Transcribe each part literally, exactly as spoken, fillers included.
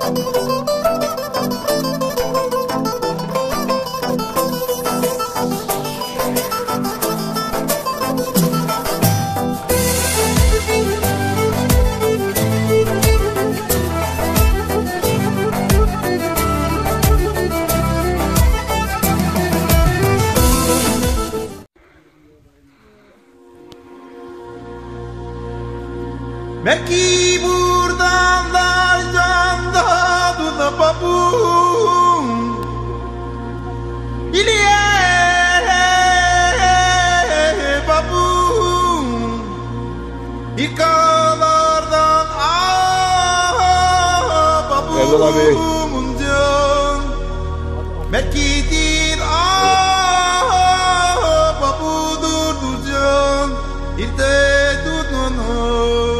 Belki buradan da canda duda babum İliye babum İlkalardan ah babum can Belkidir ah babudur can İrte tutmanay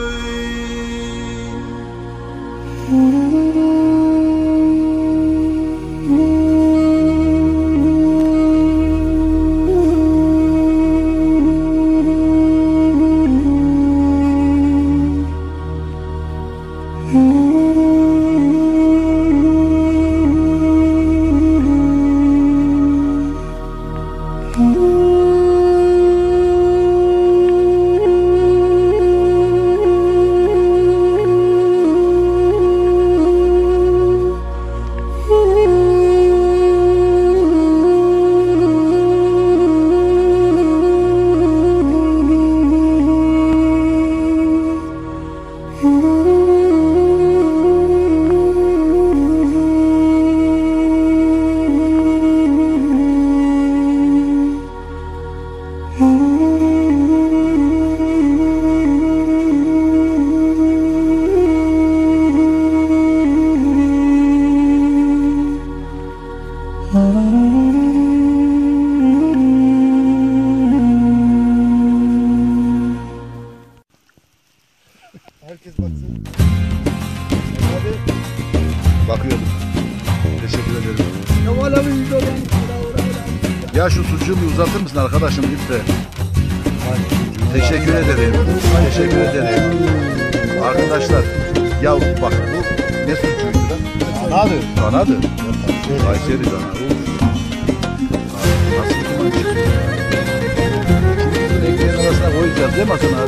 Herkes baksın. Abi. Bakıyordum. Teşekkür ederim. Ya valla bir video ben. Ya şu sucuğu bir uzatır mısın arkadaşım lütfen? Teşekkür ederim. Teşekkür ederim. Arkadaşlar ya bak bu ne sucuğuydu lan? Kanadı. Kanadı. Kayseri kanadı. Nasıl bir duman çıktı? Şimdi ekmeğin arasına koyacağız değil mi Hasan abi?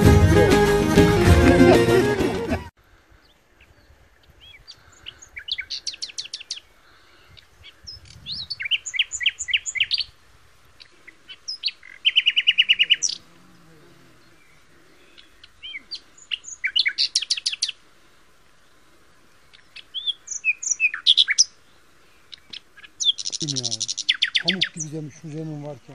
Ya. Pamuk gibi demiş şu zemin varken.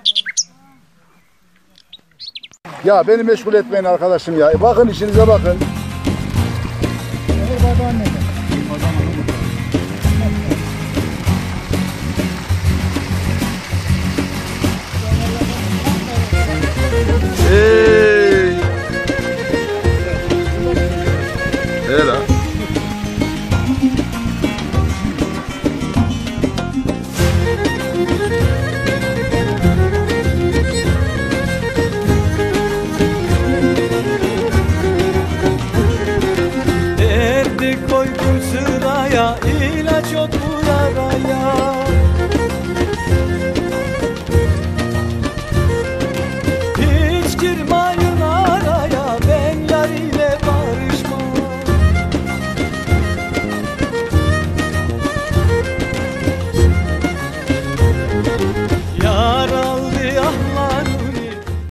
Ya beni meşgul etmeyin arkadaşım ya. Bakın işinize bakın.